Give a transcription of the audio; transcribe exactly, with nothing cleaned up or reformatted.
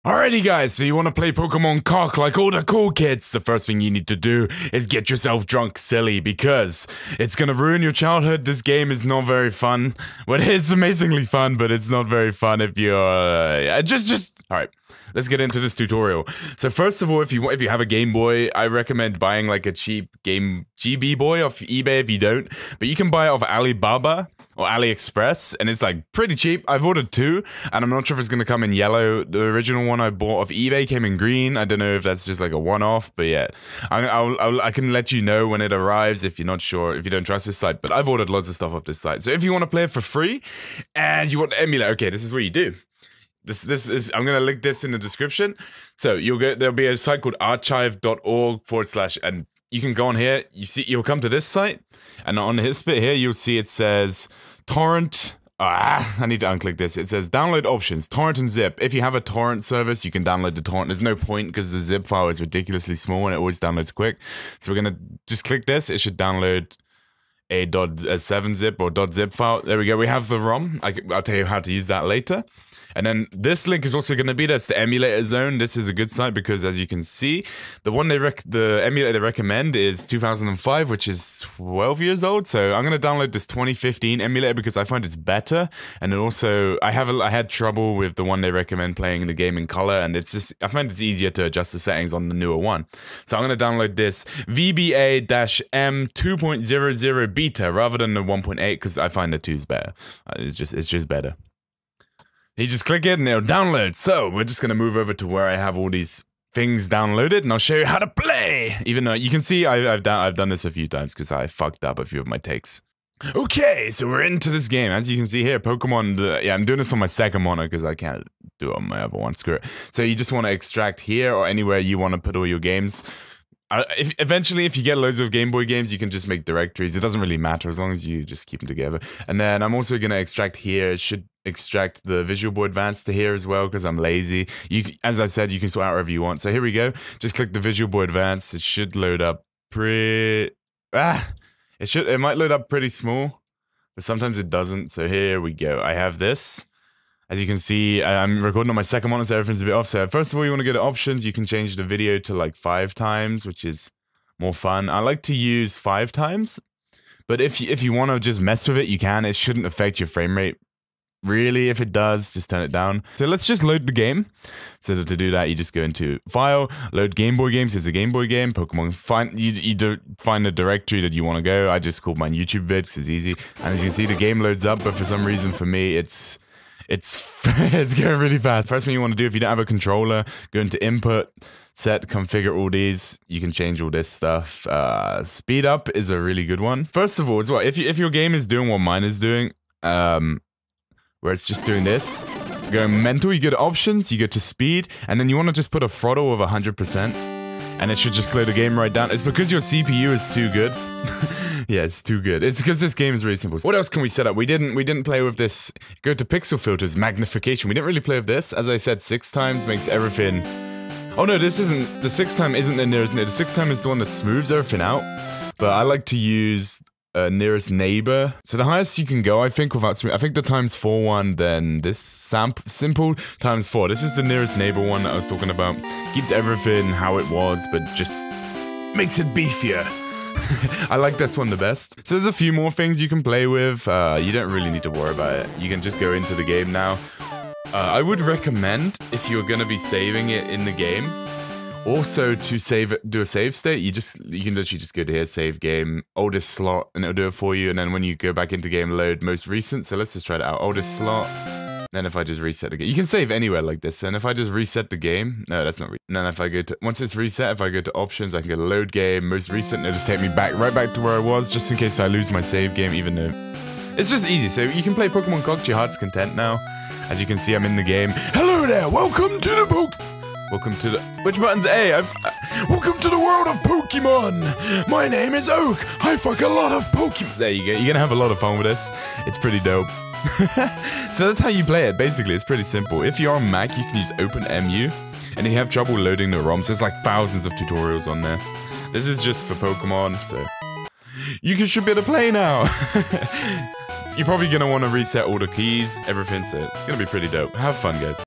Alrighty guys, so you want to play Pokemon Cock like all the cool kids, the first thing you need to do is get yourself drunk silly, because it's gonna ruin your childhood. This game is not very fun. Well, it's amazingly fun, but it's not very fun if you're... Uh, just, just... Alright, let's get into this tutorial. So first of all, if you if you have a Game Boy, I recommend buying like a cheap Game G B Boy off eBay if you don't, but you can buy it off Alibaba or AliExpress, and it's like pretty cheap. I've ordered two, and I'm not sure if it's gonna come in yellow. The original one I bought off eBay came in green. I don't know if that's just like a one-off, but yeah, I, I'll, I'll, I can let you know when it arrives if you're not sure, if you don't trust this site. But I've ordered lots of stuff off this site. So if you want to play it for free, and you want to emulate, okay, this is what you do. This this is I'm gonna link this in the description. So you'll get there'll be a site called archive.org forward slash, and you can go on here. You see, you'll come to this site, and on this bit here, you'll see it says torrent. Ah, I need to unclick this. It says download options, torrent and zip. If you have a torrent service, you can download the torrent. There's no point because the zip file is ridiculously small and it always downloads quick. So we're gonna just click this. It should download a .seven zip or .zip file. There we go. We have the ROM. I, I'll tell you how to use that later. And then this link is also going to be there. It's the Emulator Zone. This is a good site because, as you can see, the one they rec the emulator they recommend is two thousand five, which is twelve years old. So I'm going to download this twenty fifteen emulator because I find it's better. And then also, I have a, I had trouble with the one they recommend playing the game in color, and it's just I find it's easier to adjust the settings on the newer one. So I'm going to download this V B A M two point zero zero beta rather than the one point eight because I find the two is better. It's just it's just better. You just click it and it'll download. So we're just gonna move over to where I have all these things downloaded, and I'll show you how to play. Even though you can see I, I've done I've done this a few times because I fucked up a few of my takes. Okay, so we're into this game. As you can see here, Pokemon. The, yeah, I'm doing this on my second monitor because I can't do it on my other one. Screw it. So you just want to extract here or anywhere you want to put all your games. Uh, if, eventually, if you get loads of Game Boy games, you can just make directories. It doesn't really matter as long as you just keep them together. And then I'm also going to extract here. It should extract the Visual Boy Advance to here as well because I'm lazy. You, as I said, you can sort out wherever you want. So here we go. Just click the Visual Boy Advance. It should load up pretty... Ah! It should. It might load up pretty small, but sometimes it doesn't. So here we go. I have this. As you can see, I'm recording on my second monitor, so everything's a bit off. So first of all, you want to go to options. You can change the video to like five times, which is more fun. I like to use five times, but if you, if you want to just mess with it, you can. It shouldn't affect your frame rate. Really, if it does, just turn it down. So let's just load the game. So to do that, you just go into File, Load Game Boy Games. It's a Game Boy game. Pokemon. Find you, you do find the directory that you want to go. I just called mine YouTube vid because it's easy. And as you can see, the game loads up, but for some reason, for me, it's It's it's going really fast. First thing you want to do if you don't have a controller, go into Input, Set, Configure all these. You can change all this stuff. Uh, speed up is a really good one. First of all, as well, if you, if your game is doing what mine is doing, um, where it's just doing this, going mental, you go to Options, you go to Speed, and then you want to just put a throttle of one hundred percent, and it should just slow the game right down. It's because your C P U is too good. Yeah, it's too good. It's because this game is really simple. What else can we set up? We didn't we didn't play with this. Go to pixel filters, magnification. We didn't really play with this. As I said, six times makes everything... Oh no, this isn't... The six time isn't the nearest neighbor. The six time is the one that smooths everything out. But I like to use uh, nearest neighbor. So the highest you can go, I think, without smooth... I think the times four one, then this samp simple times four. This is the nearest neighbor one that I was talking about. Keeps everything how it was, but just makes it beefier. I like this one the best. So there's a few more things you can play with. Uh, you don't really need to worry about it. You can just go into the game now. Uh, I would recommend, if you're going to be saving it in the game, also to save it, do a save state. You just you can literally just go to here, save game, oldest slot, and it'll do it for you. And then when you go back into game, load most recent. So let's just try it out. Oldest slot. Then if I just reset the game, you can save anywhere like this. And if I just reset the game, no, that's not. Re and then if I go to, once it's reset, if I go to options, I can go to load game, most recent, and it'll just take me back, right back to where I was, just in case I lose my save game, even though it's just easy. So you can play Pokemon Cock to your heart's content now. As you can see, I'm in the game. Hello there, welcome to the Poke. Welcome to the, which button's A? I've, uh, welcome to the world of Pokemon. My name is Oak. I fuck a lot of Pokemon. There you go. You're gonna have a lot of fun with this. It's pretty dope. So that's how you play it. Basically, it's pretty simple. If you're on Mac, you can use OpenEmu, and if you have trouble loading the ROMs, there's like thousands of tutorials on there. This is just for Pokemon, so you can, should be able to play now. You're probably gonna want to reset all the keys, everything, so it's gonna be pretty dope. Have fun, guys.